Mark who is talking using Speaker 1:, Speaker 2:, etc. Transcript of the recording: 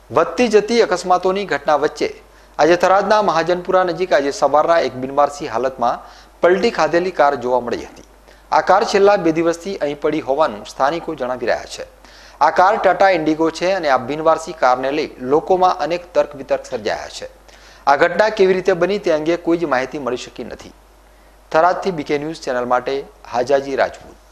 Speaker 1: વધતી જતી અકસ્માતોની ઘટના વચ્ચે આજે થરાદના મહાજનપુરા નજીક આજે સવારના એક બિનવારસી હાલતમાં પલટી ખાધેલી કાર જોવા મળી હતી। આ કાર છેલ્લા 2 દિવસથી અહીં પડી હોવાનું સ્થાનિકો જણાવી રહ્યા છે। આ કાર ટાટા ઇન્ડિગો છે અને આ બિનવારસી કારને લઈ લોકોમાં અનેક તર્ક વિતર્ક સર્જાયા છે। આ ઘટના કેવી રીતે બની તે અંગે કોઈ જ માહિતી મળી શકી નથી। થરાદથી બીકે ન્યૂઝ ચેનલ માટે હાજાજી રાજપૂત।